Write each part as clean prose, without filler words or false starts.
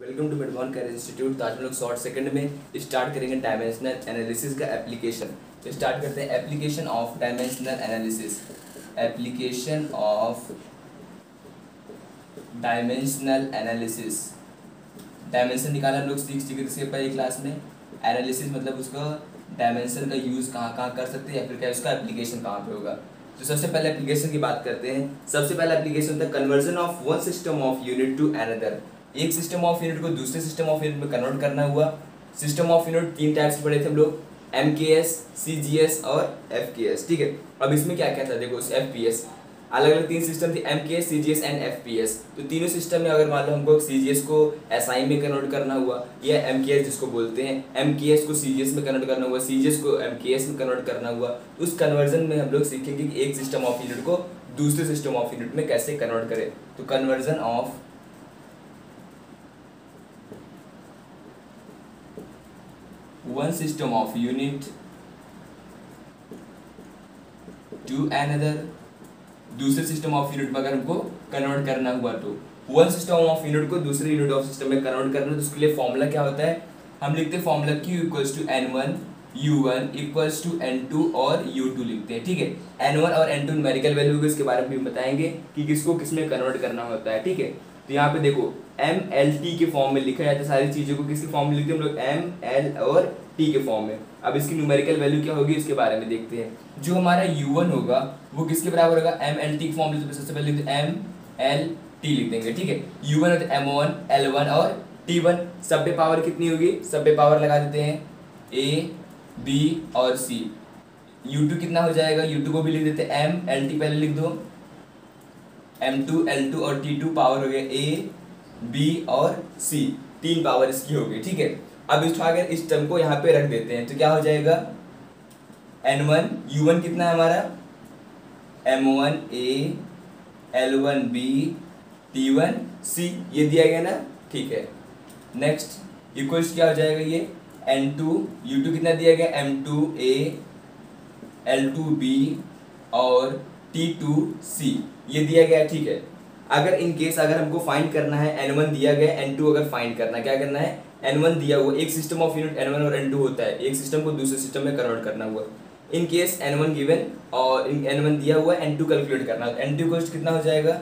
Welcome to मेडमोन care institute. तो आज हम लोग शॉर्ट सेकंड में स्टार्ट करेंगे डायमेंशनल एनालिसिस का एप्लीकेशन। तो स्टार्ट करते हैं application of dimensional analysis. Application of dimensional analysis. Dimension निकाला हम लोग सीख चुके थे इसके पहले क्लास में। एनालिसिस मतलब उसका डायमेंशन का यूज़ कहाँ कहाँ कर सकते हैं या फिर क्या उसका एप्लीकेशन कहाँ पे होगा। तो सबसे पहले एप्लीकेशन की बात करते हैं। सबसे पहला एप्लीकेशन होता है conversion of one system of unit to another. एक सिस्टम ऑफ यूनिट को दूसरे सिस्टम ऑफ यूनिट में कन्वर्ट करना हुआ। सिस्टम ऑफ यूनिट तीन टाइप्स के पढ़े थे हम लोग, MKS, CGS और FKS। ठीक है, अब इसमें क्या क्या था देखो, FPS अलग अलग तीन सिस्टम थी, MKS, CGS एंड FPS। तो तीनों सिस्टम में अगर मान लो हमको CGS को SI में कन्वर्ट करना हुआ या MKS जिसको बोलते हैं, MKS को CGS में कन्वर्ट करना हुआ, CGS को MKS में कन्वर्ट करना हुआ, तो उस कन्वर्जन में हम लोग सीखेंगे कि एक सिस्टम ऑफ यूनिट को दूसरे सिस्टम ऑफ यूनिट में कैसे कन्वर्ट करें। तो conversion of one system of unit to another, दूसरे सिस्टम ऑफ यूनिट में अगर हमको कन्वर्ट करना हुआ तो वन सिस्टम ऑफ यूनिट को दूसरे यूनिट ऑफ सिस्टम में कन्वर्ट करना, तो उसके लिए फॉर्मूला क्या होता है, हम लिखते हैं formula Q equals to N1 U1 equals to N2 और U2 लिखते हैं। ठीक है, N1 और N2 न्यूमेरिकल वैल्यू को इसके बारे में भी बताएंगे कि किसको किस में कन्वर्ट करना होता है। ठीक है, तो यहाँ पे देखो MLT के फॉर्म में लिखा जाता है, सारी चीज़ों को किसके फॉर्म में लिखते हैं हम लोग, ML और T के फॉर्म में। अब इसकी न्यूमेरिकल वैल्यू क्या होगी इसके बारे में देखते हैं। जो हमारा U1 होगा वो किसके बराबर होगा, MLT के फॉर्म में, तो सबसे पहले लिखते हैं MLT लिख देंगे। ठीक है, U1 होता है M1 L1 और T1। सब पे पावर कितनी होगी, सब पे पावर लगा देते हैं A B और C। U2 कितना हो जाएगा, U2 को भी लिख देते हैं MLT, पहले लिख दो M2 L2 और T2, पावर हो गया A B और C, तीन पावर इसकी हो गई। ठीक है, अब अगर इस टर्म को यहाँ पे रख देते हैं तो क्या हो जाएगा, N1 U1 कितना है हमारा, M1 A L1 B T1 C, ये दिया गया ना। ठीक है, नेक्स्ट इक्वल्स क्या हो जाएगा, ये N2 U2 कितना दिया गया, M2 A L2 B और T2 C, ये दिया गया। ठीक है, अगर इन केस अगर हमको फाइंड करना है, N1 दिया गया, N2 अगर फाइंड करना है, क्या करना है, N1 दिया हुआ, एक सिस्टम ऑफ यूनिट N1 और N2 होता है, एक सिस्टम को दूसरे सिस्टम में कन्वर्ट करना हुआ। इन केस N1 गिवन और N1 दिया हुआ, N2 कैलकुलेट करना है, N2 कॉस्ट कितना हो जाएगा,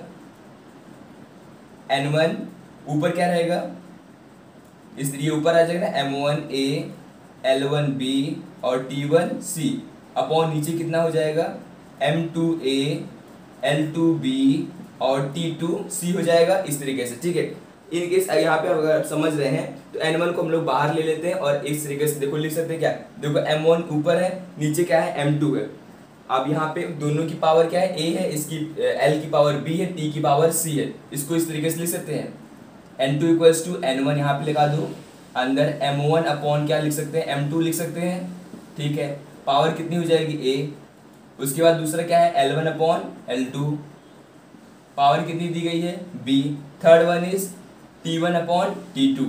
N1 ऊपर क्या रहेगा, इसलिए ऊपर आ जाएगा ना M1 A L1 B और T1 C, अपॉन नीचे कितना हो जाएगा, M2 A L2 B और T2 C हो जाएगा इस तरीके से। ठीक है, इन केस यहाँ पे अगर आप समझ रहे हैं तो N1 को हम लोग बाहर ले लेते हैं और इस तरीके से देखो लिख सकते हैं, क्या देखो M1 ऊपर है, नीचे क्या है M2 है। अब यहाँ पे दोनों की पावर क्या है, A है, इसकी L की पावर B है, T की पावर C है, इसको इस तरीके से लिख सकते हैं N2 इक्वल्स टू N1 यहाँ पे लगा दो, अंदर M1 अपॉन क्या लिख सकते हैं, M2 लिख सकते हैं। ठीक है, पावर कितनी हो जाएगी A, उसके बाद दूसरा क्या है L1 अपॉन L2, पावर कितनी दी गई है B, third one is T1 upon T2,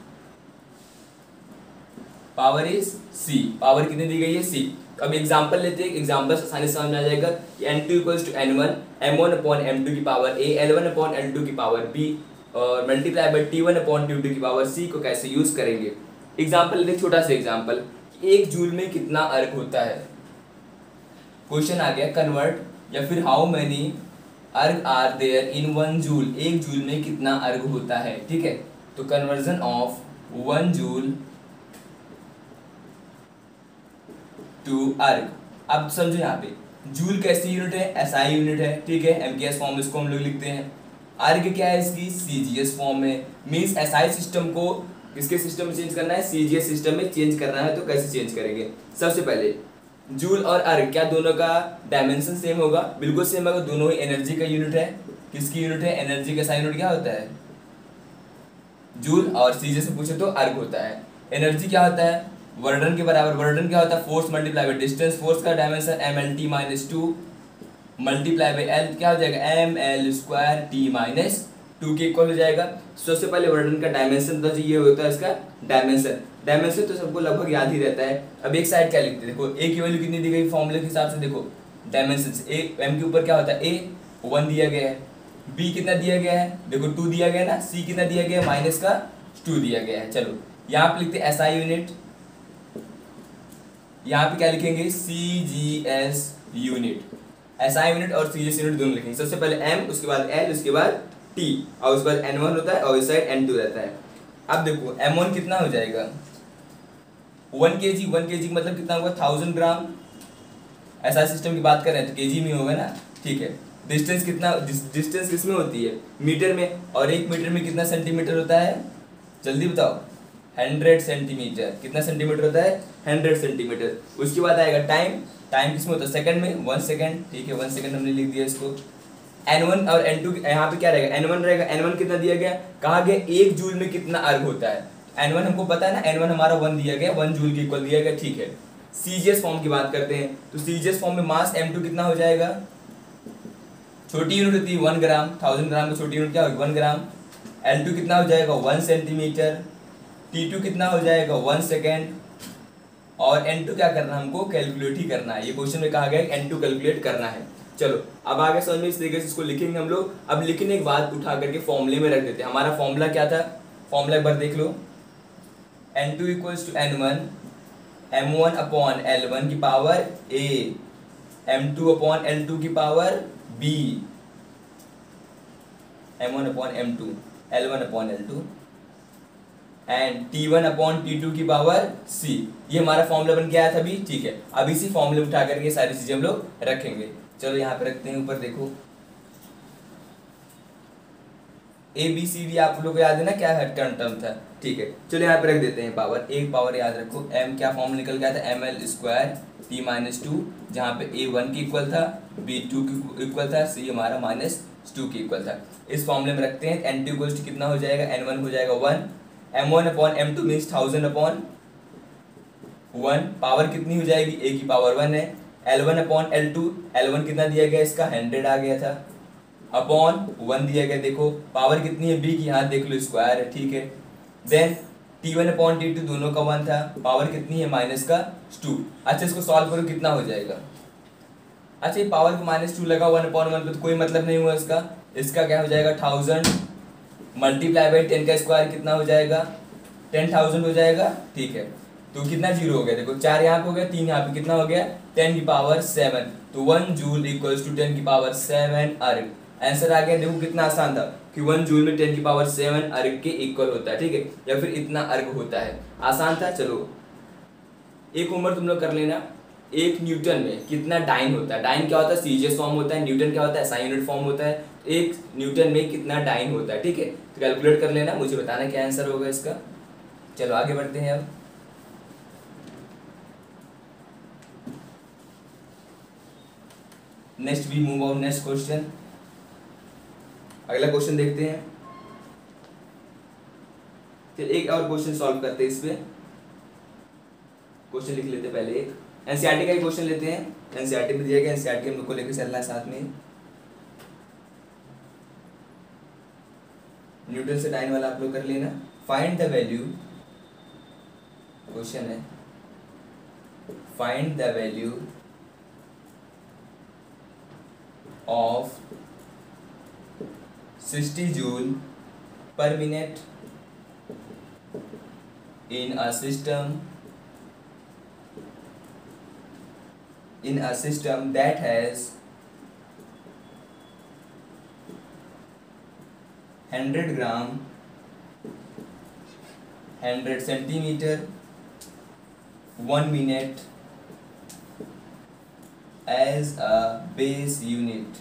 power is C, power कितनी दी गई है C। तो अब एग्जांपल लेते हैं, एग्जांपल से आसानी से समझ में आ जाएगा कि N2 equals to N1 M1 upon M2 की power A L1 upon L2 की पावर B और multiply by T1 upon T2 की पावर C को कैसे यूज करेंगे। एग्जांपल लेते हैं, छोटा सा एग्जांपल, एक जूल में कितना अर्क होता है। क्वेश्चन आ गया कन्वर्ट या फिर how many erg are there in 1 joule, एक जूल में कितना अर्ग होता है। ठीक है, तो कन्वर्जन ऑफ 1 जूल टू अर्ग। अब समझो यहाँ पे जूल कैसी यूनिट है, SI यूनिट है। ठीक है, MKS फॉर्म इसको हम लोग लिखते हैं। अर्ग क्या है इसकी, CGS फॉर्म में, मीन्स SI सिस्टम को किसके सिस्टम में चेंज करना है, CGS सिस्टम में चेंज करना है। तो कैसे चेंज करेंगे, सबसे पहले जूल और अर्ग क्या दोनों का डायमेंशन सेम होगा, बिल्कुल सेम होगा, दोनों ही एनर्जी का यूनिट है। किसकी यूनिट है, एनर्जी का SI यूनिट क्या होता है, जूल, और CGS से पूछे तो अर्ग होता है। एनर्जी क्या होता है, वर्डन के बराबर, वर्डन क्या होता है, force multiply by distance, force का dimension MLT minus 2 multiply by L क्या हो जाएगा, ML स्क्वायर T माइनस 2 के इक्वल हो जाएगा। सबसे पहले वर्डन का डायमेंशन तो ये होता है इसका डायमेंशन, डायमेंशन तो सबको लगभग याद ही रहता है। अब एक साइड क्या लिखते हैं, देखो A की वैल्यू कितनी दी गई फॉर्मूले के हिसाब से, देखो डायमेंशन से M के ऊपर क्या होता है, A 1 दिया गया है, B कितना दिया गया है, देखो 2 दिया गया ना, C कितना दिया गया है, -2 2 दिया गया है। चलो यहाँ पे लिखते हैं एसआई यूनिट, यहाँ पे क्या लिखेंगे CGS यूनिट, एसआई यूनिट और CGS यूनिट दोनों लिखेंगे। सबसे पहले M, उसके बाद L, उसके बाद T, और उसके बाद N1 होता है और इस साइड N2 रहता है। अब देखो M1 कितना हो जाएगा 1 kg, 1 kg मतलब कितना होगा 1000 ग्राम। ऐसा सिस्टम की बात कर रहे हैं तो केजी में होगा ना, ठीक है। डिस्टेंस कितना, डिस्टेंस किस में होती है मीटर में, और 1 मीटर में कितना सेंटीमीटर होता है जल्दी बताओ 100 सेंटीमीटर। कितना सेंटीमीटर होता है 100 सेंटीमीटर। उसके बाद आएगा टाइम, टाइम किस में होता है सेकंड में 1 सेकंड, ठीक है 1 सेकंड हमने लिख दिया इसको। N1 और N2 यहाँ पे क्या रहेगा N1 रहेगा, N1 कितना दिया गया, कहा गया 1 जूल में कितना अर्घ होता है। N1 हमको पता है ना, N1 हमारा 1 दिया गया, 1 जूल के इक्वल दिया गया, ठीक है। CGS फॉर्म की बात करते हैं तो CGS फॉर्म में मास M2 कितना हो जाएगा, छोटी यूनिट होती है 1 ग्राम, 1000 ग्राम की छोटी यूनिट क्या होगी 1 ग्राम। L2 कितना हो जाएगा 1 सेंटीमीटर, T2 कितना हो जाएगा 1 सेकेंड, और N2 क्या करना है हमको कैलकुलेट ही करना है। ये क्वेश्चन में कहा गया है N2 कैलकुलेट करना है। चलो अब आगे समझ में इस तरीके से इसको लिखेंगे हम लोग। अब लिखने के बाद उठा करके फॉर्मूले में रख देते हैं। हमारा फॉर्मूला क्या था, फॉर्मूला एक बार देख लो, N2 equals to N1 M1 upon L1 की power A, M2 upon L2 की power B, M1 upon M2, L1 upon L2 and T1 upon T2 की पावर C। ये हमारा फॉर्मूला बन के आया था अभी, ठीक है। अब इसी फॉर्मूले उठा करके सारी चीजें हम लोग रखेंगे। चलो यहाँ पे रखते हैं, ऊपर देखो ABCD आप लोग को याद है ना क्या है टर्म था, ठीक है। चलो यहाँ पे रख देते हैं पावर, एक पावर याद रखो M क्या फॉर्म निकल गया था ML स्क्वायर T-2, जहाँ पे A 1 के इक्वल था, B 2 के इक्वल था, C हमारा -2 के इक्वल था। इस फॉर्मूले में रखते हैं। N2 इक्वल्स टू कितना हो जाएगा N1 हो जाएगा 1, M1 upon M2 means 1000 upon 1, power कितनी हो जाएगी A की पावर 1 है। L1 अपॉन L2, L1 कितना दिया गया इसका 100 आ गया था, अपॉन 1 दिया गया, देखो पावर कितनी है B की, यहाँ देख लो स्क्वायर है, ठीक है। देन T1 अपॉन T2 दोनों का 1 था, पावर कितनी है -2। अच्छा इसको सॉल्व करो कितना हो जाएगा, अच्छा ये पावर को -2 लगा 1 अपॉन 1 पे तो कोई मतलब नहीं हुआ इसका। इसका क्या हो जाएगा 1000 मल्टीप्लाई बाई 10 का स्क्वायर कितना हो जाएगा 10,000 हो जाएगा, ठीक है। तो कितना जीरो हो गया, देखो 4 यहाँ पे हो गया, 3 यहाँ पे, कितना हो गया 10 की पावर 7। तो 1 जूल इक्वल्स टू 10 की पावर 7 अर्घ। आंसर आ गया, देखो कितना आसान था कि 1 जूल में 10 की पावर 7 अर्घ के इक्वल होता है, ठीक है, या फिर इतना अर्घ होता है, आसान था। चलो एक उम्र तुम लोग कर लेना, 1 न्यूटन में कितना डाइन होता है। डाइन क्या होता है CGS फॉर्म होता है, न्यूटन क्या होता है SI यूनिट फॉर्म होता है। 1 न्यूटन में कितना डाइन होता है, ठीक है, तो कैलकुलेट कर लेना, मुझे बताना क्या आंसर होगा इसका। चलो आगे बढ़ते हैं। अब next we move on next question, अगला क्वेश्चन देखते हैं। फिर एक और क्वेश्चन सॉल्व करते हैं, इस पे क्वेश्चन लिख लेते हैं पहले। एक एनसीईआरटी का ही क्वेश्चन लेते हैं, एनसीईआरटी में दिया गया, एनसीईआरटी हम लोग को लेकर चलना है साथ में। न्यूटन से डाइन वाला आप लोग कर लेना। फाइंड द वैल्यू, क्वेश्चन है find the value of 60 joule per minute in a system that has 100 gram, 100 centimeter, 1 minute as a base unit,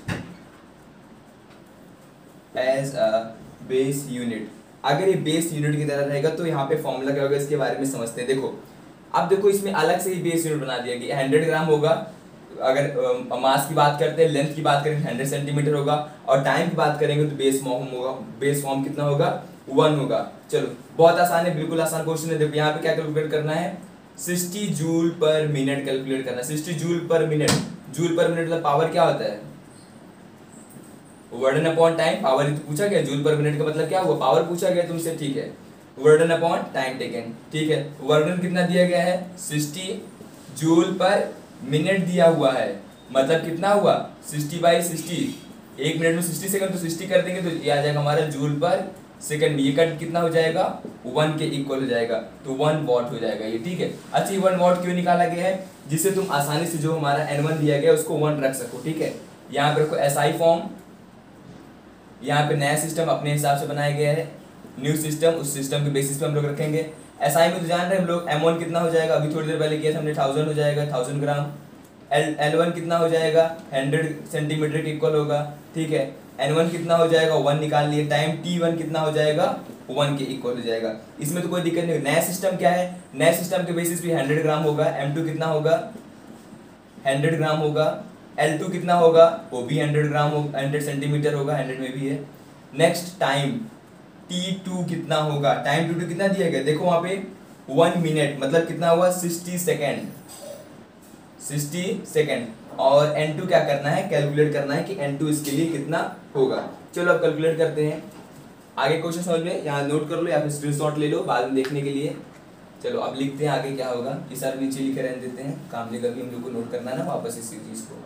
अगर ये बेस यूनिट की तरह रहेगा तो यहाँ पे फॉर्मूला क्या होगा इसके बारे में समझते हैं। देखो अब देखो इसमें अलग से ही बेस यूनिट बना दिया कि 100 ग्राम होगा, अगर मास की बात करते हैं, लेंथ की बात करें 100 सेंटीमीटर होगा, और टाइम की बात करेंगे तो बेस फॉर्म होगा, बेस फॉर्म कितना होगा 1 होगा। चलो बहुत आसान है, बिल्कुल आसान क्वेश्चन है। देखो यहाँ पे क्या कैलकुलेट करना है 60 जूल पर मिनट कैलकुलेट करना है। 60 joule per minute, joule per minute मतलब पावर क्या होता है वर्डन अपॉन टाइम। पावर तो पूछा गया, जूल पर मिनट का मतलब क्या हुआ पावर पूछा गया तुमसे, ठीक है। वर्डन अपॉन टाइम टेकन, ठीक है। वर्डन कितना दिया गया है 60 जूल पर मिनट दिया हुआ है, मतलब कितना हुआ 60/60, 1 मिनट में 60 सेकंड, तो 60 कर देंगे तो ये आ जाएगा हमारा जूल पर सेकंड में, ये करंट कितना हो जाएगा 1 के इक्वल हो जाएगा, तो 1 वॉट हो जाएगा ये, ठीक है। अच्छा, ये 1 वॉट क्यों निकाला गया है, जिससे तुम आसानी से जो हमारा N1 दिया गया है उसको 1 रख सको, ठीक है। यहाँ पे रखो SI फॉर्म, यहाँ पे नया सिस्टम अपने हिसाब से बनाया गया है, न्यू सिस्टम, उस सिस्टम के बेसिस पे हम लोग रखेंगे। SI में तो जान रहे हैं हम लोग, M1 कितना हो जाएगा, अभी थोड़ी देर पहले किया था हमने, 1000 हो जाएगा, 1000 ग्राम। L1 कितना हो जाएगा, 100 सेंटीमीटर के इक्वल होगा, ठीक है। N1 कितना हो जाएगा, 1 निकाल लिए, टाइम T1 कितना हो जाएगा, 1 के इक्वल हो जाएगा। इसमें तो कोई दिक्कत नहीं। नया सिस्टम क्या है, नया सिस्टम के बेसिस पे 100 ग्राम होगा, M2 कितना होगा 100 ग्राम होगा, L2 कितना होगा, वो भी 100 ग्राम होगा, 100 सेंटीमीटर होगा, 100 में भी है। नेक्स्ट टाइम T2 कितना होगा, टाइम T2 कितना दिया गया, देखो वहां पे 1 मिनट, मतलब कितना हुआ 60 सेकेंड, 60 सेकेंड। और N2 क्या करना है, कैलकुलेट करना है कि N2 इसके लिए कितना होगा। चलो अब कैलकुलेट करते हैं। आगे क्वेश्चन समझ में, यहाँ नोट कर लो या फिर स्क्रीनशॉट ले लो बाद में देखने के लिए। चलो अब लिखते हैं आगे क्या होगा, ये सारे नीचे लिखे रहने देते हैं, काम लेकर भी हम लोग को नोट करना है ना वापस इसी चीज को।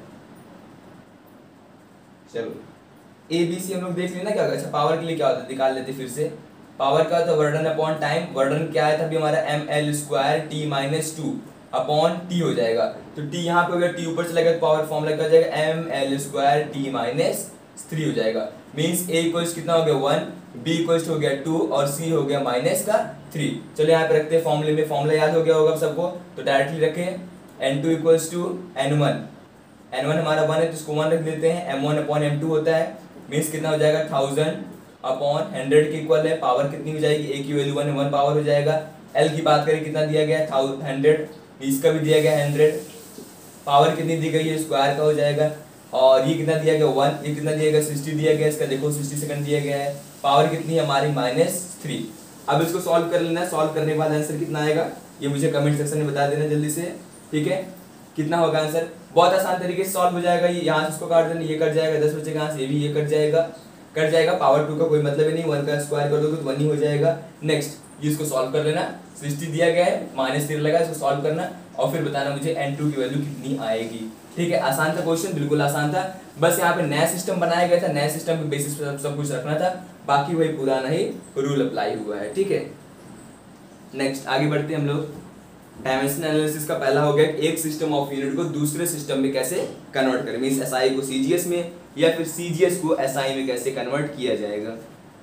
चलो ABC हम लोग देख लेना क्या होगा। अच्छा, पावर के लिए क्या होता है निकाल लेते फिर से। पावर का तो वर्डन अपॉन टाइम, वर्डन क्या आया था अभी हमारा ml² t-2 अपॉन t हो जाएगा, तो t यहाँ पे हो गया, t ऊपर चला गया तो पावर फॉर्मूला क्या हो जाएगा ml² t-3 हो जाएगा। मीन्स a इक्वल्स कितना हो गया 1, b इक्वल्स हो गया 2 और c हो गया -3। चलो यहाँ पे रखते हैं फॉर्मूले में, फॉर्मूला याद हो गया होगा सबको, तो डायरेक्टली रखें n2 equals to n1, n1 हमारा 1 है तो इसको 1 रख देते हैं, m1 अपॉन m2 होता है, मीन्स कितना हो जाएगा 1000 अपॉन 100 के इक्वल है। पावर कितनी हो जाएगी, a की वैल्यू 1 पावर हो जाएगा। l की बात करें कितना दिया गया है 100, इसका भी दिया गया 100, पावर कितनी दी गई है स्क्वायर का हो जाएगा। और ये कितना दिया गया 1, ये कितना दिया गया 60 दिया गया, इसका देखो 60 सेकंड दिया गया है। पावर कितनी है हमारी -3। अब इसको सॉल्व कर लेना, सॉल्व करने के बाद आंसर कितना आएगा ये मुझे कमेंट सेक्शन में बता देना जल्दी से, ठीक है। कितना होगा आंसर, बहुत आसान तरीके से सॉल्व हो जाएगा। ये यहाँ से इसको काट देना, ये कट जाएगा, 10 बचेगा, यहाँ से ये भी ये कट जाएगा। पावर 2 का कोई मतलब ही नहीं, 1 का स्क्वायर कर दोगे तो 1 ही हो जाएगा। नेक्स्ट ये इसको सॉल्व कर लेना, 60 दिया गया है, -3 लगा, इसको सॉल्व करना और फिर बताना मुझे N2 की वैल्यू कितनी आएगी, ठीक है। आसान था क्वेश्चन, बिल्कुल आसान था, बस यहाँ पे नया सिस्टम बनाया गया था, नया सिस्टम के बेसिस पे सब कुछ रखना था, बाकी वही पुराना ही रूल अप्लाई हुआ है, ठीक है। नेक्स्ट आगे बढ़ते हैं हम लोग। डायमेंशन एनालिसिस का पहला हो गया एक सिस्टम ऑफ यूनिट को दूसरे सिस्टम में कैसे कन्वर्ट करें, मींस SI को CGS में या फिर CGS को SI में कैसे कन्वर्ट किया जाएगा।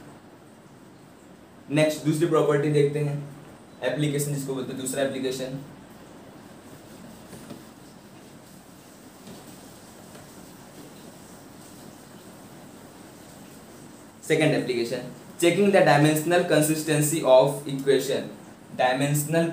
नेक्स्ट दूसरी प्रॉपर्टी देखते हैं, एप्लीकेशन जिसको बोलते हैं दूसरा application. Second application, checking the dimensional consistency of equation. Dimensional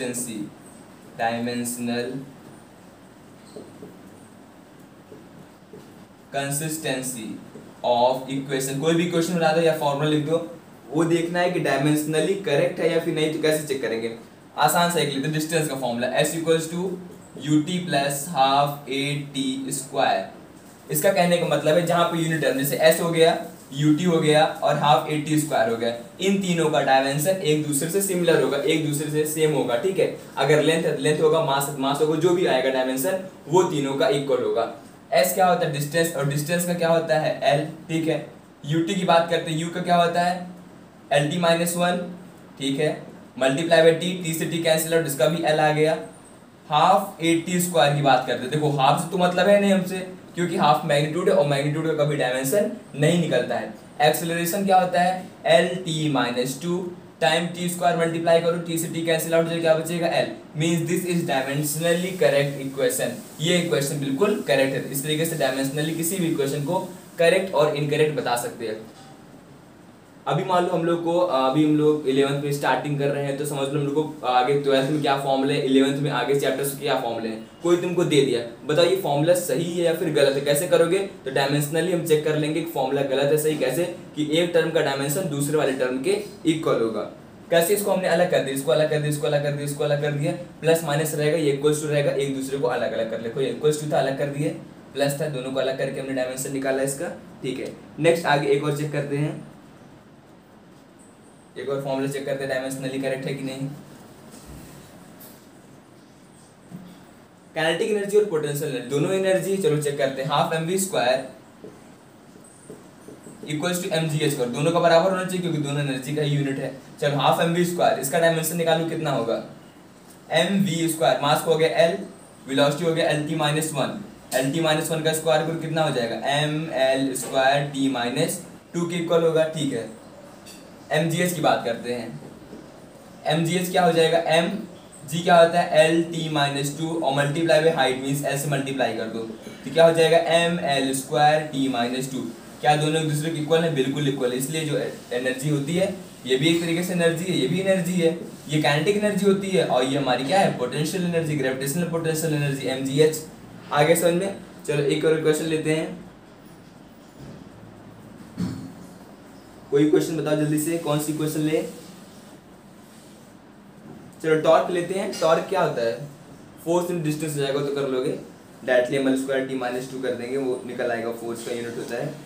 consistency of equation, कोई भी इक्वेशन बना दो या फॉर्मूला लिख दो, वो देखना है कि डायमेंशनली करेक्ट है या फिर नहीं, तो कैसे चेक करेंगे। आसान सा एक लिखते, डिस्टेंस का formula S equals to ut plus half AT²। इसका कहने का मतलब है जहां पे यूनिट टर्म जैसे S हो गया, ut हो गया और हाफ AT² हो गया, इन तीनों का डायमेंशन एक दूसरे से सिमिलर होगा, एक दूसरे से सेम होगा, ठीक है। अगर लेंथ होगा, मास होगा, जो भी आएगा डायमेंशन वो तीनों का इक्वल होगा। S क्या होता है डिस्टेंस, और डिस्टेंस का क्या होता है L, ठीक है। ut की बात करते हैं, u का क्या होता है LT-1, ठीक है, मल्टीप्लाई बाई t से t कैंसिल आउट, इसका भी L आ गया। हाफ AT² की बात करते हैं, देखो हाफ से तो मतलब है नहीं हमसे, क्योंकि हाफ मैग्नीट्यूड है और मैग्नीट्यूड का कभी डायमेंशन नहीं निकलता है। एक्सेलरेशन क्या होता है LT-2 टाइम t² मल्टीप्लाई करो, t से t कैंसिल आउट हो क्या बचेगा L, means this is dimensionally correct equation. ये इक्वेशन बिल्कुल करेक्ट है, इस तरीके से डायमेंशनली किसी भी इक्वेशन को करेक्ट और इनकरेक्ट बता सकते हैं। अभी मान लो हम लोग को अभी हम लोग 11th में स्टार्टिंग कर रहे हैं, तो समझ लो हम लोग को आगे 12th में क्या फॉर्मूले, 11th में आगे चैप्टर्स के क्या फॉर्मूले हैं, कोई तुमको दे दिया, बताओ ये फॉर्मूला सही है या फिर गलत है, कैसे करोगे। तो डायमेंशनली हम चेक कर लेंगे कि फॉर्मूला गलत है सही कैसे, कि एक टर्म का डायमेंशन दूसरे वाले टर्म के इक्वल होगा। कैसे, इसको हमने अलग कर दिया, इसको अलग कर दिया, इसको अलग कर दिया, इसको अलग कर दिया, प्लस माइनस रहेगा, ये इक्वल्स टू रहेगा, एक दूसरे को अलग अलग कर ले, कोई इक्वल्स टू था अलग कर दिए, प्लस था दोनों को अलग करके हमने डायमेंशन निकाला इसका, ठीक है। नेक्स्ट आगे एक और चेक करते हैं, एक और फॉर्मूला चेक करते हैं डायमेंशनली करेक्ट है कि नहीं। काइनेटिक एनर्जी और पोटेंशियल एनर्जी, दोनों एनर्जी चलो चेक करते हैं। Half mv² equals to M G H कर, दोनों का बराबर होना चाहिए क्योंकि दोनों एनर्जी का यूनिट है। चलो हाफ एम वी स्क्वायर, इसका डायमेंशन निकालू कितना होगा, एम वी स्क्वायर, मास को हो गया एल, वेलोसिटी हो गया L T minus one, L T minus one का स्क्वायर करो कितना हो जाएगा, M L square T minus two के इक्वल होगा। ठीक है, एम जी एच की बात करते हैं, एम जी एच क्या हो जाएगा, एम जी क्या होता है एल टी माइनस टू और multiply by height means L से मल्टीप्लाई कर दो, तो क्या हो जाएगा M L square T minus two. क्या दोनों एक दूसरे के इक्वल है, बिल्कुल इक्वल है, इसलिए जो एनर्जी होती है ये भी एक तरीके से एनर्जी है, ये भी एनर्जी है, ये काइनेटिक एनर्जी होती है और ये हमारी क्या है potential energy, gravitational potential energy M G H. आगे समझ में। चलो एक और क्वेश्चन लेते हैं, कोई क्वेश्चन बताओ जल्दी से, कौन सी क्वेश्चन ले। चलो टॉर्क लेते हैं, टॉर्क क्या होता है, फोर्स इन डिस्टेंस हो जाएगा तो कर लोगे, directly M L square T minus two कर देंगे, वो निकल आएगा, फोर्स का यूनिट होता है।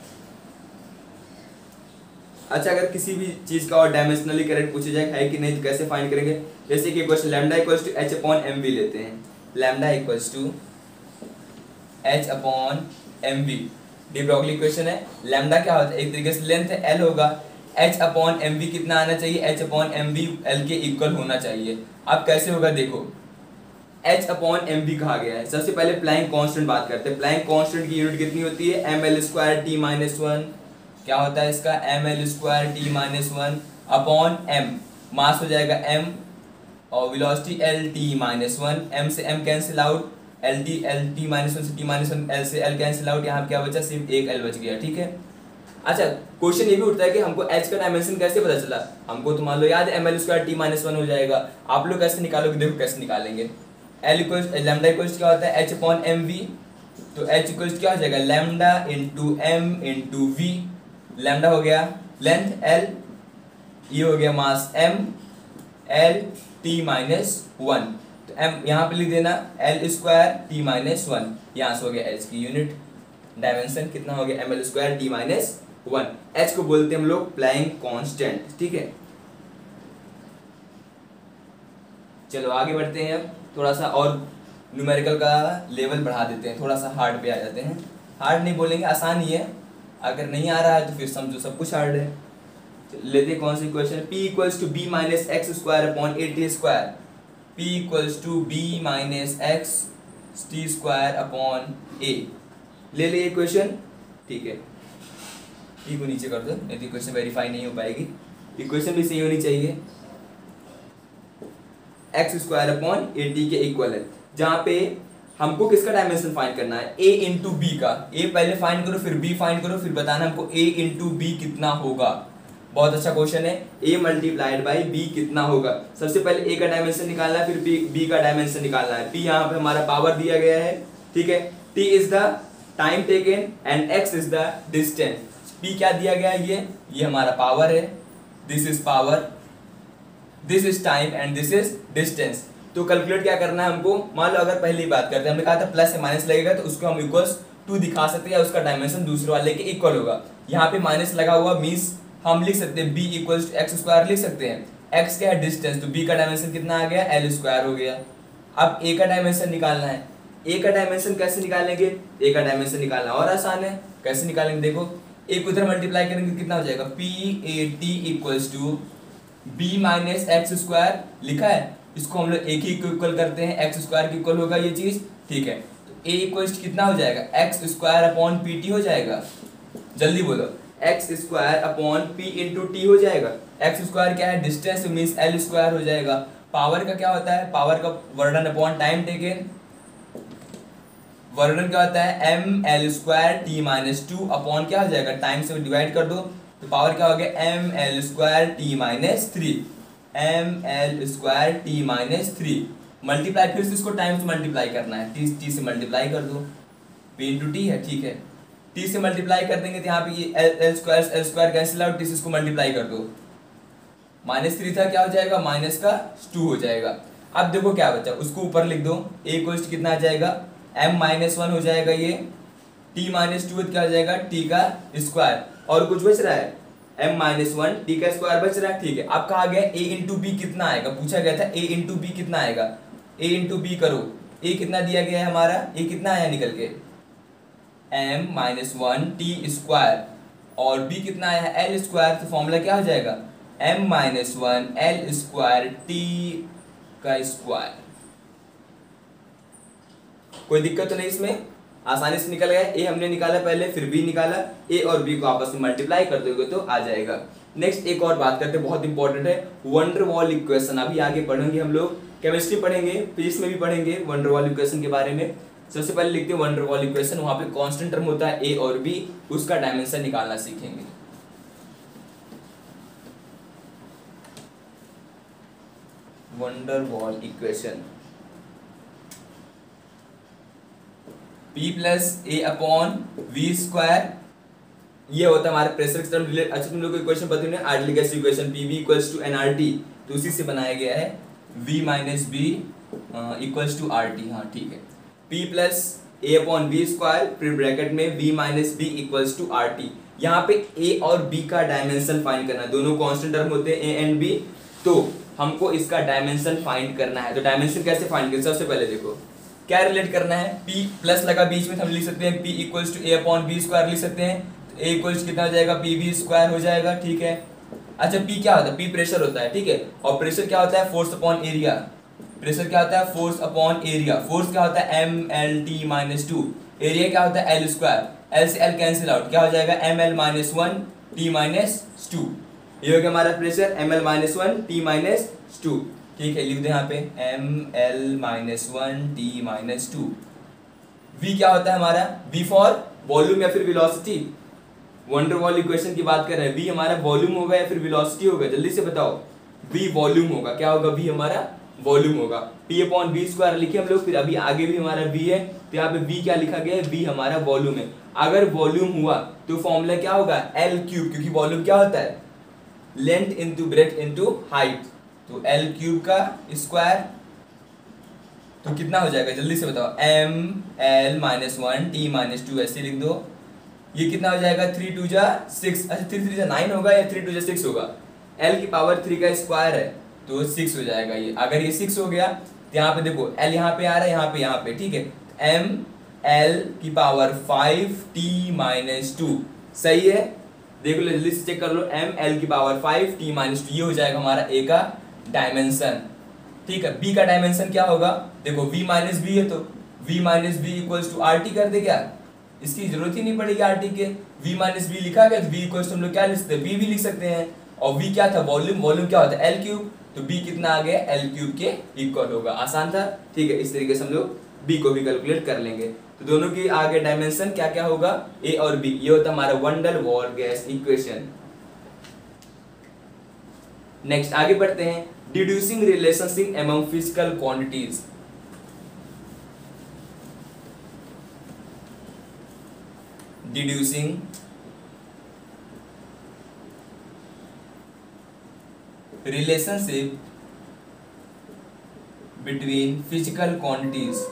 अच्छा, अगर किसी भी चीज का और डायमेंशनली करेक्ट पूछा जाए है कि नहीं तो कैसे फाइंड करेंगे, जैसे कि question lambda equals to H upon M V लेते हैं, lambda equals to H upon M V, de Broglie equation है। लैम्डा क्या होता है, एक तरीके से लेंथ है एल होगा, एच अपॉन एम वी कितना आना चाहिए, H upon M V L के इक्वल होना चाहिए। अब कैसे होगा देखो, एच अपॉन एम वी कहा गया है, सबसे पहले प्लैंक कांस्टेंट बात करते हैं, प्लैंक कांस्टेंट की यूनिट कितनी होती है, M L square T minus one, क्या होता है इसका M L square T minus one upon M, mass हो जाएगा एम और velocity L T minus one, M से M cancel out, L T minus one से टी माइनस वन, एल से एल कैंसिल आउट, यहाँ क्या बचा सिर्फ एक एल बच गया। ठीक है, अच्छा क्वेश्चन ये भी उठता है कि हमको एच का डायमेंशन कैसे पता चला, हमको तो मान लो याद है M L square T minus one हो जाएगा, आप लोग कैसे निकालोगे, देखो कैसे निकालेंगे, एल इक्वल्स लैम्डा इक्वल्स क्या होता है एच अपॉन एम वी, तो एच इक्वल्स क्या हो जाएगा lambda into M into V, lambda हो गया लेंथ एल, ये हो गया mass M L T minus one, तो एम यहाँ पे लिख देना L square T minus one, यहाँ से हो गया एच की यूनिट, डायमेंशन कितना हो गया M L square T minus one, H को बोलते हैं हम लोग प्लैंक कांस्टेंट। ठीक है, चलो आगे बढ़ते हैं, अब थोड़ा सा और न्यूमेरिकल का लेवल बढ़ा देते हैं, थोड़ा सा हार्ड पे आ जाते हैं, हार्ड नहीं बोलेंगे आसान ही है, अगर नहीं आ रहा है तो फिर समझो सब कुछ हार्ड है। लेते कौन सी question, P equals to B minus X square upon A T square, P equals to B minus X T square upon A, ले लिए क्वेश्चन। ठीक है, P को नीचे कर दो नहीं तो इक्वेशन वेरीफाई नहीं हो पाएगी, इक्वेशन भी सही होनी चाहिए, X square upon A T के इक्वल है, जहाँ पे हमको किसका डायमेंशन फाइंड करना है, a इंटू बी का, a पहले फाइंड करो फिर b फाइंड करो फिर बताना हमको a इंटू बी कितना होगा। बहुत अच्छा क्वेश्चन है, a मल्टीप्लाइड बाई b कितना होगा, सबसे पहले a का डायमेंशन निकालना है फिर b का डायमेंशन निकालना है। p यहाँ पे हमारा पावर दिया गया है, ठीक है, t is the time taken and x is the distance, p क्या दिया गया है, ये हमारा पावर है, this is power, this is time and this is distance. तो कैलकुलेट क्या करना है हमको, मान लो अगर पहली बात करते हैं, हमने कहा था प्लस या माइनस लगेगा तो उसको हम इक्वल्स टू दिखा सकते हैं या उसका डायमेंशन दूसरे वाले के इक्वल होगा। यहाँ पे माइनस लगा हुआ मीन्स हम लिख सकते हैं b equals to X square लिख सकते हैं, x क्या है डिस्टेंस, तो b का डायमेंशन कितना आ गया एल स्क्वायर हो गया। अब a का डायमेंशन निकालना है, a का डायमेंशन कैसे निकालेंगे, a का डायमेंशन निकालना और आसान है, कैसे निकालेंगे देखो, एक उधर मल्टीप्लाई करेंगे कितना हो जाएगा, p a t equals to b minus X square लिखा है, इसको हम लोग एक ही इक्वल करते हैं, एक्स स्क्वायर की इक्वल होगा ये चीज, ठीक है, तो a इक्वल्स कितना हो जाएगा X square upon P T हो जाएगा, जल्दी बोलो, X square upon P into T हो जाएगा, एक्स स्क्वायर क्या है डिस्टेंस मीन्स एल स्क्वायर हो जाएगा, पावर का क्या होता है, पावर का work done upon time taken, work done क्या होता है M L square T minus two upon क्या हो जाएगा टाइम से डिवाइड कर दो, तो पावर क्या हो गया M L square T minus three, M L square T minus three, multiply फिर से इसको टाइम से मल्टीप्लाई करना है, टी से मल्टीप्लाई कर दो, पी इंटू टी है, ठीक है, टी से मल्टीप्लाई कर देंगे तो यहाँ पे ये L square cancel out, T से इसको मल्टीप्लाई कर दो, माइनस थ्री था क्या हो जाएगा माइनस का टू हो जाएगा। अब देखो क्या बचा, उसको ऊपर लिख दो, ए कोस्ट कितना आ जाएगा m माइनस वन हो जाएगा, ये t माइनस टू क्या हो जाएगा t का स्क्वायर, और कुछ बच रहा है m माइनस वन टी का स्क्वायर बच रहा है, ठीक है। अब कहा गया a इंटू बी कितना आएगा, पूछा गया था a इंटू बी कितना आएगा, a इंटू बी करो, a कितना दिया गया है हमारा, a कितना आया निकल के m minus one T square, और b कितना आया है एल स्क्वायर, तो फॉर्मूला क्या हो जाएगा m minus one L square T का स्क्वायर। कोई दिक्कत तो नहीं इसमें, आसानी से निकल गया। ए हमने निकाला पहले, फिर बी निकाला, ए और बी को आपस में मल्टीप्लाई कर दोगे तो आ जाएगा। नेक्स्ट एक और बात करते हैं, बहुत इंपॉर्टेंट है, वंडर वॉल इक्वेशन। अभी आगे पढ़ेंगे हम लोग, केमिस्ट्री पढ़ेंगे, फिजिक्स में भी पढ़ेंगे वंडर वॉल इक्वेशन के बारे में। सबसे पहले लिखते हैं वंडर वॉल इक्वेशन, वहां पे कांस्टेंट टर्म होता है ए और बी, उसका डायमेंशन निकालना सीखेंगे। Van der Waals equation P plus A upon V square, ये होता है हमारे प्रेशर टर्म रिलेट। अच्छा तुम लोग को इक्वेशन पता है ideal gas equation P V equals to N R T, तो उसी से बनाया गया है V minus B equals to R T. हाँ ठीक है, P plus A upon V square, फिर ब्रैकेट में V minus B equals to R T. यहाँ पे A और B का डायमेंशन फाइंड करना है, दोनों कांस्टेंट टर्म होते हैं A एंड B, तो हमको इसका डायमेंशन फाइंड करना है। तो डायमेंशन कैसे फाइंड करें, सबसे पहले देखो क्या रिलेट करना है, P प्लस लगा बीच में, तो हम लिख सकते हैं P equals to A upon B square लिख सकते हैं, तो ए इक्वल्स कितना हो जाएगा पी वी स्क्वायर हो जाएगा, ठीक है। अच्छा P क्या होता है, P प्रेशर होता है, ठीक है, और प्रेशर क्या होता है फोर्स अपॉन एरिया। प्रेशर क्या होता है फोर्स अपॉन एरिया, फोर्स क्या होता है M L T minus two, area क्या होता है एल स्क्वायर, एल से एल कैंसिल आउट, क्या हो जाएगा M L minus one T minus two, ये हो गया हमारा pressure M L minus one T minus two, ठीक है। लिख दे यहाँ पे M L minus one T minus two. V क्या होता है हमारा, V फॉर वॉल्यूम या फिर वेलोसिटी, वंडर वॉल इक्वेशन की बात कर रहे हैं। V हमारा वॉल्यूम होगा या फिर वेलोसिटी होगा, जल्दी से बताओ। V वॉल्यूम होगा, क्या होगा V हमारा वॉल्यूम होगा। P अपॉन बी स्क्वायर लिखे हम लोग, फिर अभी आगे भी हमारा V है, तो यहाँ पे V क्या लिखा गया है, V हमारा वॉल्यूम है। अगर वॉल्यूम हुआ तो फॉर्मूला क्या होगा L क्यूब, क्योंकि वॉल्यूम क्या होता है length into breadth into height, तो L क्यूब का स्क्वायर, तो कितना हो जाएगा जल्दी से बताओ, M L minus one T minus two, ऐसे लिख दो। ये कितना हो जाएगा, थ्री टू जा सिक्स, अच्छा थ्री थ्री जा नाइन होगा या थ्री टू जा सिक्स होगा, एल की पावर थ्री का स्क्वायर है तो सिक्स हो जाएगा ये। अगर ये सिक्स हो गया तो यहाँ पे देखो एल यहाँ पे आ रहा है, यहाँ पे ठीक है, एम एल की power five T minus two, सही है। देख लो जल्दी से चेक कर लो, एम एल की power five T minus two, ये हो जाएगा हमारा ए का डायमेंशन, ठीक है। बी का डायमेंशन क्या होगा, देखो v माइनस बी है तो v minus B equals to R T कर दे, क्या इसकी जरूरत ही नहीं पड़ेगी आर टी के, v माइनस बी लिखा गया तो v इक्वल्स टू हम लोग क्या लिख सकते हैं b भी लिख सकते हैं, और v क्या था वॉल्यूम, वॉल्यूम क्या होता है एल क्यूब, तो b कितना आ गया एल क्यूब के इक्वल होगा, आसान था, ठीक है। इस तरीके से हम लोग b को भी कैलकुलेट कर लेंगे। तो दोनों की आगे डायमेंशन क्या क्या होगा a और b, ये होता है हमारा van der Waals gas equation. Next आगे बढ़ते हैं, deducing relationship among physical quantities. Deducing relationship between physical quantities.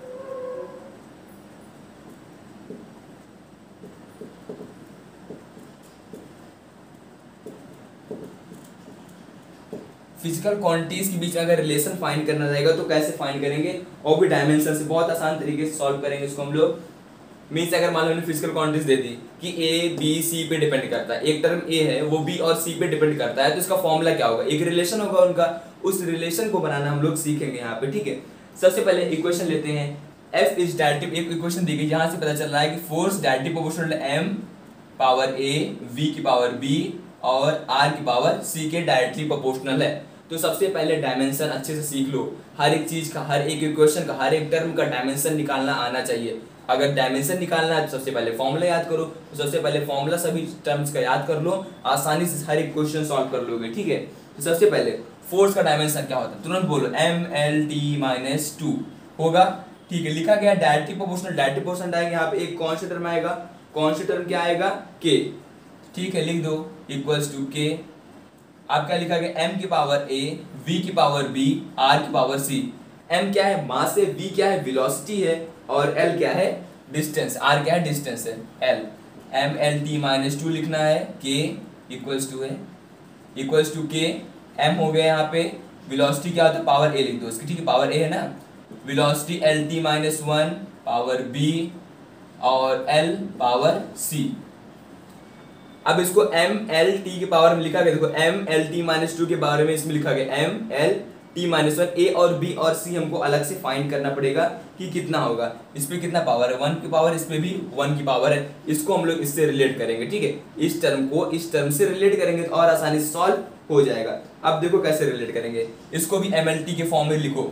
Physical quantities के बीच में अगर रिलेशन फाइंड करना रहेगा तो कैसे फाइंड करेंगे, और भी डायमेंशन से बहुत आसान तरीके से सॉल्व करेंगे इसको हम लोग। मीन्स अगर मान लो मैंने फिजिकल क्वांटिटीज दे दी कि ए बी सी पे डिपेंड करता है, एक टर्म ए है वो बी और सी पे डिपेंड करता है, तो इसका फॉर्मूला क्या होगा, एक रिलेशन होगा उनका, उस रिलेशन को बनाना हम लोग सीखेंगे यहाँ पे, ठीक है। सबसे पहले इक्वेशन लेते हैं, एफ इज डायरेक्टली, एक इक्वेशन दी गई जहां से पता चल रहा है कि force directly proportional M power A V की पावर बी और आर की पावर सी के डायरेक्टली प्रोपोर्शनल है। तो सबसे पहले डायमेंशन अच्छे से सीख लो, हर एक चीज का, हर एक इक्वेशन का, हर एक टर्म का डायमेंशन निकालना आना चाहिए। अगर डायमेंशन निकालना है तो सबसे पहले फॉर्मूला याद करो, तो सबसे पहले फॉर्मूला सभी टर्म्स का याद कर लो, आसानी से हर एक क्वेश्चन सॉल्व कर लोगे, ठीक है। तो सबसे पहले फोर्स का डायमेंशन क्या होता है, तुरंत बोलो M L T minus two होगा, ठीक है। लिखा गया डायरेक्टली प्रोपोर्शनल, डायरेक्टली प्रोपोर्शनल आएगा, यहाँ पे एक कांस्टेंट टर्म आएगा, कांस्टेंट टर्म क्या आएगा के, ठीक है, लिख दो इक्वल्स टू के। आप क्या लिखा गया, m की पावर a, v की पावर b, r की पावर c। m क्या है मास है, v क्या है वेलोसिटी है, और l क्या है डिस्टेंस, r क्या है डिस्टेंस है l। m l t minus two लिखना है, k इक्वल्स टू है, इक्वल्स टू k, m हो गया यहाँ पे, वेलोसिटी क्या होता है पावर a लिख दो इसकी, ठीक है, पावर a है ना, velocity l t minus one power b और l पावर c। अब इसको एम एल टी के पावर में लिखा गया, देखो M L T minus two के बारे में इसमें लिखा गया M L T minus one. A और बी और सी हमको अलग से फाइंड करना पड़ेगा कि कितना होगा। इस पे कितना पावर है, 1 की पावर, इस पे भी 1 की पावर है। इसको हम लोग इससे रिलेट करेंगे, ठीक है, इस टर्म को इस टर्म से रिलेट करेंगे तो और आसानी से सॉल्व हो जाएगा। अब देखो कैसे रिलेट करेंगे, इसको भी एम एल टी के फॉर्म में लिखो,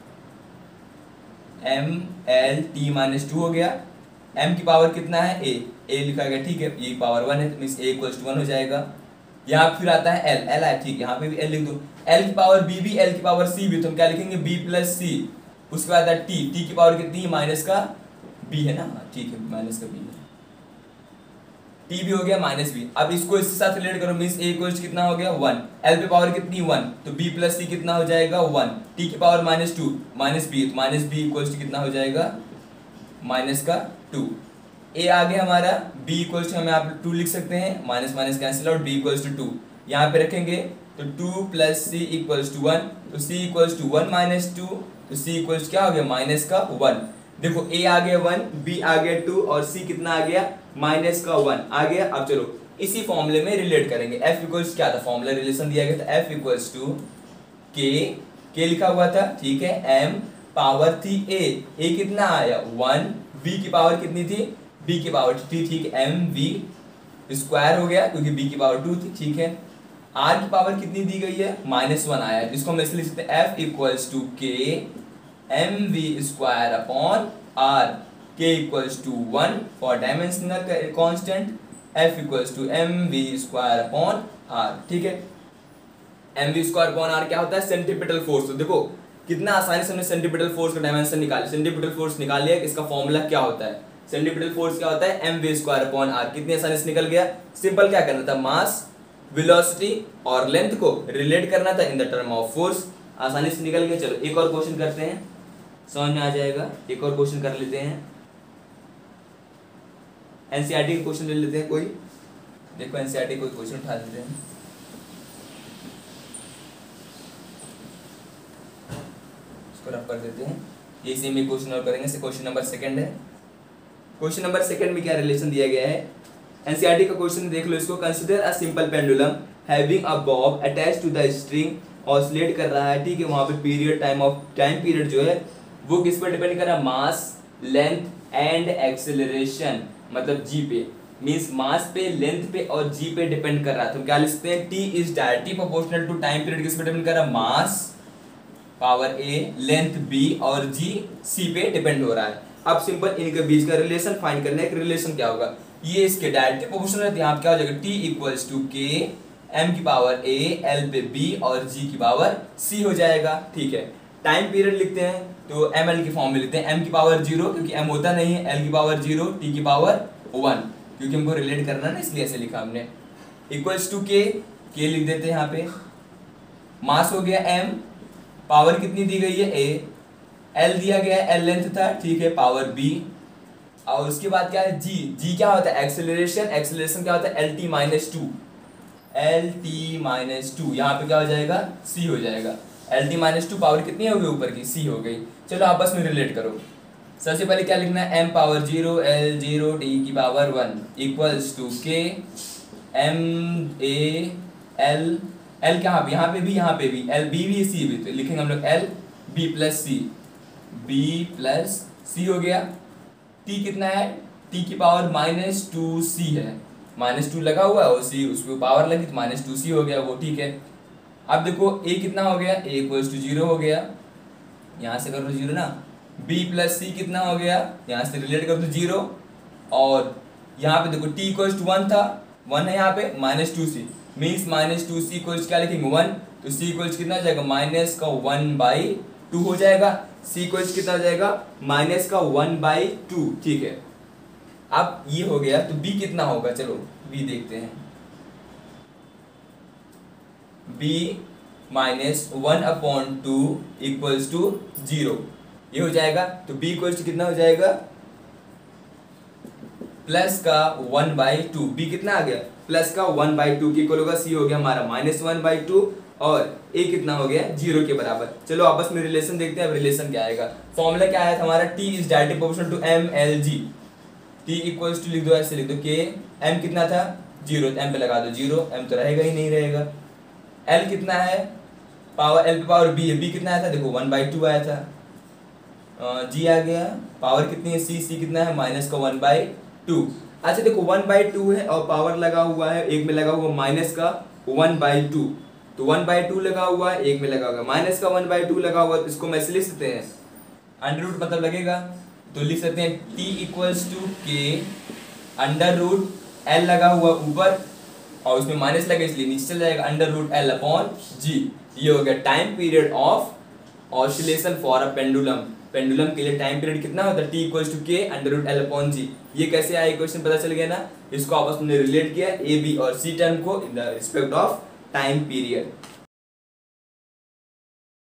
M L T minus two हो गया, m की पावर कितना है a लिखा गया, ठीक है, e पावर 1 है तो मींस a इक्वल्स टू 1 हो जाएगा। यहाँ फिर आता है l आया, ठीक, यहाँ पे भी l लिख दो, l की पावर b भी, l की पावर c भी, तो हम क्या लिखेंगे b प्लस c। उसके बाद आता है t की पावर कितनी है, माइनस का b है ना, ठीक है, माइनस का b है, t भी हो गया माइनस b। अब इसको इसके साथ रिलेट करो, मींस a इक्वल्स कितना हो गया 1, l पे पावर कितनी 1 तो b प्लस c कितना हो जाएगा 1, t की पावर माइनस 2 माइनस b, तो माइनस b इक्वल्स कितना हो जाएगा माइनस का 2। a आ गया हमारा, b इक्वल्स हम यहाँ पे 2 लिख सकते हैं, minus minus cancel out, b equals to 2 यहाँ पे रखेंगे तो 2 प्लस c इक्वल्स टू 1, तो c इक्वल्स टू 1 माइनस 2, तो c इक्वल्स क्या हो गया माइनस का 1। देखो a आ गया 1, b आ गया 2 और c कितना आ गया माइनस का 1 आ गया। अब चलो इसी फॉर्मूले में रिलेट करेंगे, f इक्वल्स क्या था, फॉर्मूला रिलेशन दिया गया था, f इक्वल्स टू k लिखा हुआ था, ठीक है, m पावर थी a कितना आया 1, b की पावर कितनी थी, b की पावर थी, ठीक है, एम वी स्क्वायर हो गया क्योंकि b की पावर 2 थी, ठीक है। r की पावर कितनी दी गई है माइनस 1 आया, जिसको हम इसलिए लिख सकते हैं f equals to k m we square upon r, k equals to 1 for dimensional constant, f equals to m we square upon r, ठीक है। M we square upon r क्या होता है, सेंट्रीपिटल फोर्स। तो देखो कितना आसानी से हमने सेंट्रीपिटल फोर्स का डायमेंशन निकाला, सेंट्रीपिटल फोर्स निकाल लिया, इसका फॉर्मूला क्या होता है, सेंट्रीपिटल फोर्स क्या होता है m we square upon r, कितनी आसानी से निकल गया। सिंपल क्या करना था, मास वेलोसिटी और लेंथ को रिलेट करना था in the term of force, आसानी से निकल गया। चलो एक और क्वेश्चन करते हैं, समझ में आ जाएगा, एक और क्वेश्चन कर लेते हैं, एनसीईआरटी का क्वेश्चन ले लेते हैं कोई, देखो एनसीईआरटी कोई क्वेश्चन उठा लेते हैं, रफ कर देते हैं, ये इसी में क्वेश्चन और करेंगे। क्वेश्चन नंबर सेकंड है, क्वेश्चन नंबर सेकंड में क्या रिलेशन दिया गया है, एनसीईआरटी का क्वेश्चन देख लो इसको। Consider a simple pendulum having a bob attached to the string, oscillate कर रहा है, ठीक है, वहां पे पीरियड टाइम पीरियड जो है वो किस पर डिपेंड कर रहा है, मास, लेंथ एंड एक्सेलरेशन, मतलब जी पे, मींस मास पे, लेंथ पे और जी पे डिपेंड कर रहा है। तो क्या लिखते हैं, T is directly proportional to time period, किस पे डिपेंड कर रहा है, mass power a, length b और g c पे डिपेंड हो रहा है। अब सिंपल इनके बीच का रिलेशन फाइंड करना है, रिलेशन क्या होगा, ये इसके डायरेक्टली प्रोपोर्शनल है, यहाँ क्या हो जाएगा, t equals to k m की पावर a, l पे b और g की पावर c हो जाएगा, ठीक है। टाइम पीरियड लिखते हैं तो ml की फॉर्म में लिखते हैं, m की पावर 0 क्योंकि m होता नहीं है, l की पावर 0, t की पावर 1 क्योंकि हमको रिलेट करना ना इसलिए ऐसे लिखा हमने, इक्वल्स टू k लिख देते हैं यहाँ पे। मास हो गया m, पावर कितनी दी गई है a, l दिया गया है, l लेंथ था, ठीक है, पावर b, और उसके बाद क्या है g क्या होता है एक्सेलरेशन क्या होता है lt माइनस टू, यहाँ पे क्या हो जाएगा c हो जाएगा, lt माइनस टू पावर कितनी हो गई ऊपर की c हो गई। चलो आपस में रिलेट करो, सबसे पहले क्या लिखना है, m पावर 0 l 0 t की power 1 equals to k m a l कहाँ पे, यहाँ पे भी l b भी c भी, तो लिखेंगे हम लोग l b प्लस c हो गया। t कितना है, t की पावर माइनस 2c है, माइनस 2 लगा हुआ है और c उसको पावर लगी तो माइनस 2c हो गया वो, ठीक है। अब देखो a कितना हो गया, a इक्वल्स टू 0 हो गया, यहाँ से कर दो 0 ना, b प्लस c कितना हो गया, यहाँ से रिलेट कर दो 0, और यहाँ पे देखो t इक्वल्स टू 1 था, 1 है यहाँ पे, minus 2c means minus 2c equals क्या लिखेंगे 1, तो c इक्वल्स कितना हो जाएगा माइनस का 1/2 हो जाएगा, c इक्वल्स कितना हो जाएगा माइनस का 1/2, ठीक है। अब ये हो गया तो b कितना होगा, चलो b देखते हैं, b माइनस 1/2 इक्वल्स टू 0, ये हो जाएगा, तो b इक्वल्स कितना हो जाएगा प्लस का 1/2, b कितना आ गया प्लस का 1/2 की इक्वल होगा, c हो गया हमारा माइनस 1/2 और a कितना हो गया 0 के बराबर। चलो आपस में रिलेशन देखते हैं, अब रिलेशन क्या आएगा, फॉर्मूला क्या आया था हमारा, t is directly proportional to m l g, t equals to लिख दो, ऐसे लिख दो k, m कितना था 0, एम पे लगा दो 0, एम तो रहेगा ही नहीं रहेगा। एल कितना है, पावर एल पे पावर बी है, बी कितना आया था देखो 1/2 आया था। जी आ गया, पावर कितनी है सी कितना है माइनस का 1/2। अच्छा देखो 1/2 है और पावर लगा हुआ है, एक में लगा हुआ माइनस का 1/2, तो 1/2 लगा हुआ है, एक में लगा हुआ माइनस का 1/2 लगा हुआ, तो इसको मैं लिख सकते हैं अंडर रूट मतलब लगेगा, तो लिख सकते हैं t equals to k under root L लगा हुआ ऊपर और उसमें माइनस लगा इसलिए नीचे चल जाएगा under root L upon G. ये हो गया time period of oscillation for a pendulum. Pendulum के लिए टाइम पीरियड कितना होता है t equals to k under root L upon G. ये कैसे आया इक्वेशन पता चल गया ना, इसको आपस में रिलेट किया ए बी और सी टर्म को in the respect of time period.